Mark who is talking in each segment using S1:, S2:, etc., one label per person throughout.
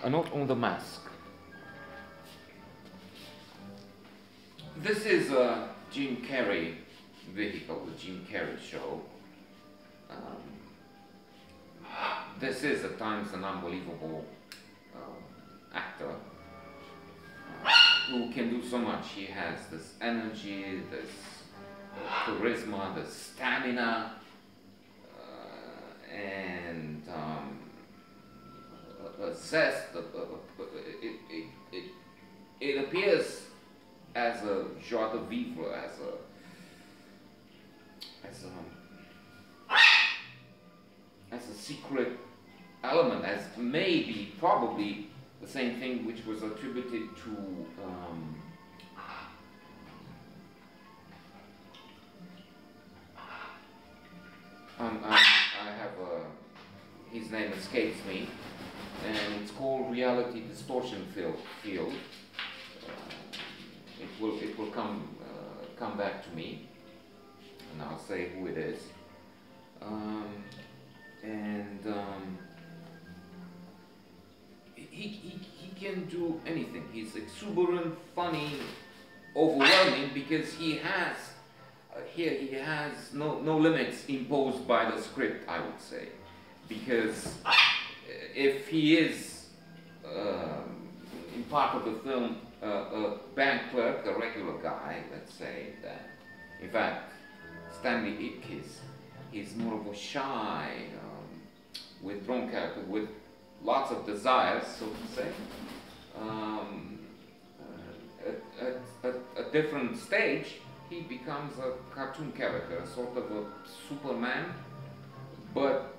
S1: A note on the mask. This is a Jim Carrey vehicle, the Jim Carrey show. This is at times an unbelievable actor who can do so much. He has this energy, this charisma, this stamina, and a zest. It appears as a joie de vivre, as a secret element, as maybe, probably the same thing which was attributed to I have his name escapes me, and it's called reality distortion field. It will come back to me, and I'll say who it is. He can do anything. He's exuberant, funny, overwhelming, because he has no limits imposed by the script, I would say. Because if he is in part of the film a bank clerk, a regular guy, let's say, that in fact Stanley Ipkiss is more of a shy, withdrawn character with lots of desires, so to say. At a different stage, he becomes a cartoon character, a sort of a Superman, but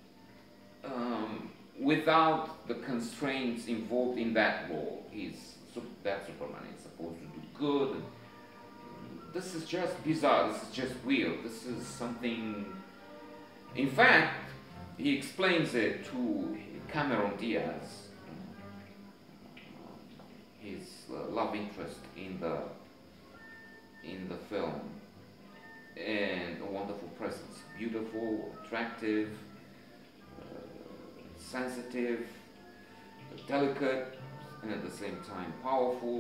S1: without the constraints involved in that role. That Superman is supposed to do good. This is just bizarre, this is just weird, this is something... In fact, he explains it to Cameron Diaz, his love interest in the film, and a wonderful presence, beautiful, attractive, sensitive, delicate, and at the same time powerful,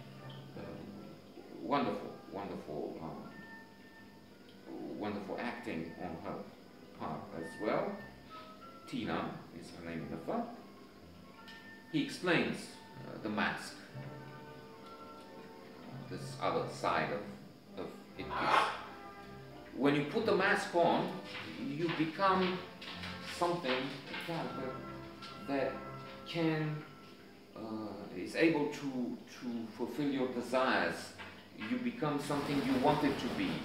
S1: wonderful acting on her part as well. Tina is her name in the film. He explains the mask, this other side of it. When you put the mask on, you become something, a character that is able to fulfill your desires. You become something you wanted to be,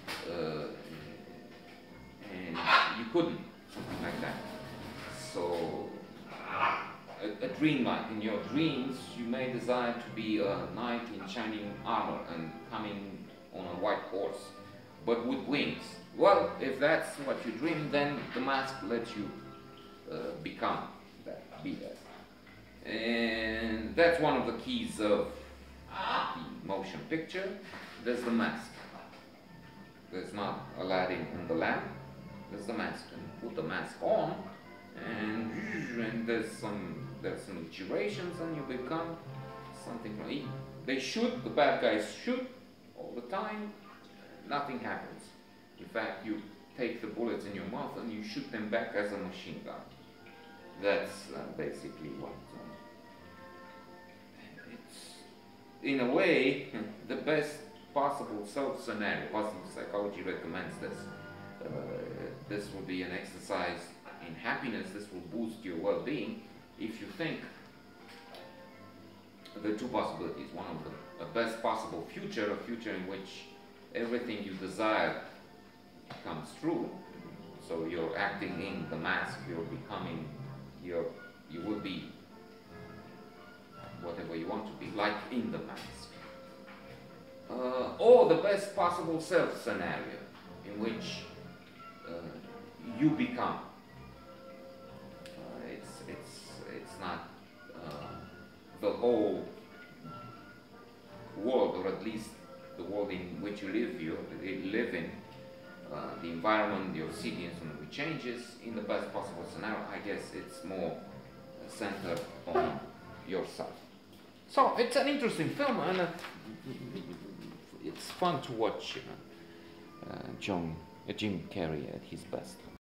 S1: and you couldn't, something like that. So, a dream-like. In your dreams, you may desire to be a knight in shining armor and coming on a white horse, but with wings. Well, if that's what you dream, then the mask lets you become that, be that. And that's one of the keys of the motion picture. There's the mask. There's not Aladdin and the lamp. There's the mask. And put the mask on, and there's some gyrations, and you become something. They shoot, the bad guys shoot all the time. Nothing happens. In fact, you take the bullets in your mouth and you shoot them back as a machine gun. That's basically what. It's, in a way, the best possible self-scenario. Positive psychology recommends this. This will be an exercise in happiness. This will boost your well-being if you think the two possibilities. One of the best possible future, a future in which everything you desire comes true. So you're acting in the mask, you're becoming, you will be whatever you want to be, like in the mask. Or the best possible self scenario in which you become. It's not the whole world, or at least the world in which you live in, the environment, your city, and so on, changes. In the best possible scenario, I guess it's more centered on yourself. So it's an interesting film, and it's fun to watch Jim Carrey at his best.